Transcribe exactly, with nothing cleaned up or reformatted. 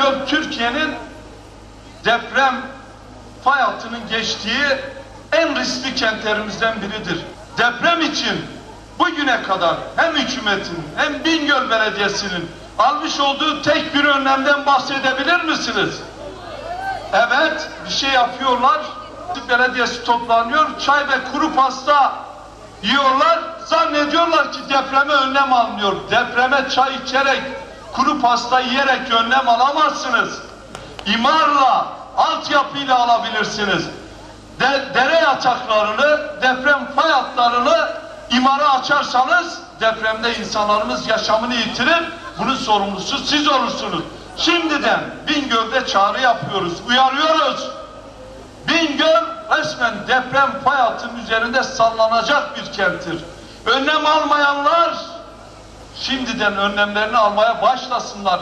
Bingöl Türkiye'nin deprem fay hattının geçtiği en riskli kentlerimizden biridir. Deprem için bugüne kadar hem hükümetin hem Bingöl Belediyesi'nin almış olduğu tek bir önlemden bahsedebilir misiniz? Evet, bir şey yapıyorlar. Belediyesi toplanıyor, çay ve kuru pasta yiyorlar. Zannediyorlar ki depreme önlem alınıyor. Depreme çay içerek, kuru pasta yiyerek önlem alamazsınız. İmarla, altyapıyla alabilirsiniz. De, dere yataklarını, deprem fay hatlarını imara açarsanız depremde insanlarımız yaşamını yitirir. Bunun sorumlusu siz olursunuz. Şimdiden Bingöl'de çağrı yapıyoruz, uyarıyoruz. Bingöl resmen deprem fay hattının üzerinde sallanacak bir kenttir. Önlem almayanlar şimdiden önlemlerini almaya başlasınlar.